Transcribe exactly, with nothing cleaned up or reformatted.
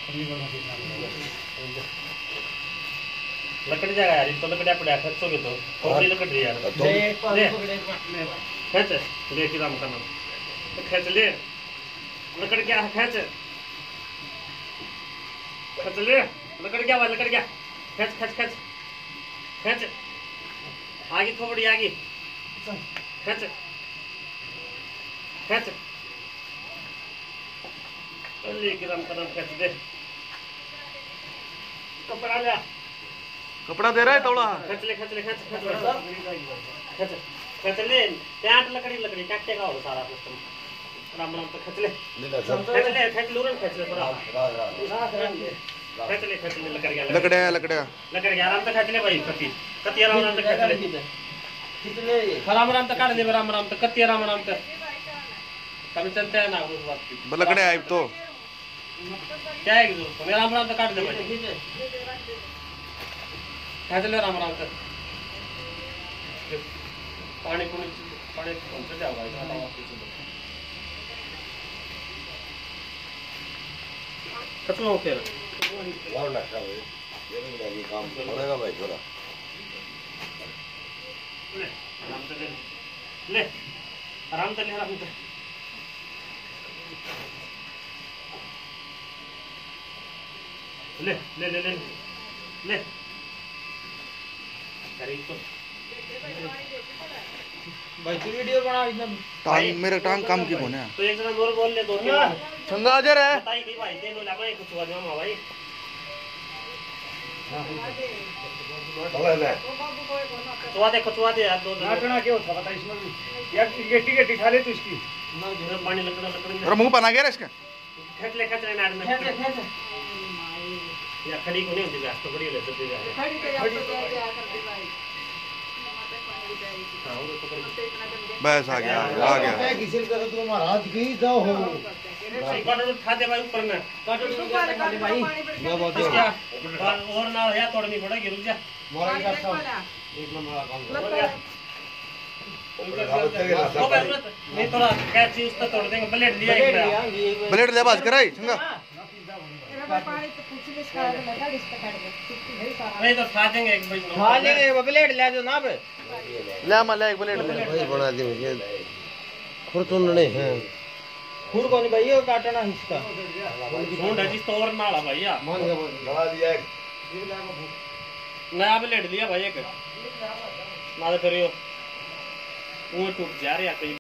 लकड़ी जाएगा यार, तो लकड़िया पड़ा खर्चोगे तो थोड़ी लकड़ी यार। खींच ले की राम का नाम खींच ले, लकड़ क्या है, खींच खींच ले, लकड़ क्या हुआ, लकड़ क्या, खींच खींच खींच खींच, आगे थोड़ी आगे, खींच खींच ले की राम का नाम खींच दे, कपड़ा ले, कपड़ा दे रहा है तोड़ा, खींच ले खींच ले खींच खींच खींच खींच ले, पैंट लकड़ी लकड़ी काटेगा और सारा सिस्टम राम राम तो खींच ले खींच ले खींच लूरन खींच ले थोड़ा खींच ले खींच ले लकड़िया लकड़िया लकड़िया लकड़िया आराम से खींच ले भाई, कति कति आराम आराम से खींच ले खींच ले राम राम तो काट ले, राम राम तो कति आराम आराम से कभी चलते हैं ना उस बात की लकड़िया आई तो क्या है कि मेरा राम राम तो काट दे भाई, खींच ले राम राम से, पानी पूरी पानी कौन से जाओगा इतना खत्म हो फिर और ना क्या भाई, ये भी लगी काम करेगा भाई थोड़ा, ले आराम से ले ले आराम से ले आराम से ले ले ले ले ले अरे तो भाई तू वीडियो बना इतना टांग मेरे टांग काम की कौन है तो एक जरा और बोल ले दो छंगा हाजिर है बताई नहीं भाई दे लो ला मैं कुछ वाद में भाई चला ले तो आधे खचवा दे यार, दो नाटना क्या होता बता इसमें यार, गेटी गेटी खा ले तो इसकी ना जो पानी लकड़ा लकड़ी और मुंह पना गया इसका, खेच ले खेच ले नाड़ में खेच खेच या खड़ी को नहीं होती गाछ तो बड़ी ले सकती है खड़ी तो यार तो क्या कर दे भाई, हां वो तो बस आ गया आ गया किसी का तो महाराज की जाओ हो काटो खा दे भाई ऊपर में, काटो खा दे भाई मैं बात क्या और ना है तोड़नी पड़ेगी, रुक जा मोरा का सब एक नंबर का काम नहीं थोड़ा कैची उसका तोड़ देंगे, ब्लेड लिया ब्लेड ले बाज कराई छंगा नहीं तो खा देंगे एक भाई खा लेंगे, ब्लेड ले दो ना बे, ले मत ले एक ब्लेड ले भाई बना दे मुझे खुरचुन नहीं है खुर को नहीं भाई, ये काटना इसका ढूंढ है जिस तो और नाला भैया मान गया लगा दिया एक नया ब्लेड लिया भाई एक ना तो फिर वो टूट जा रहा है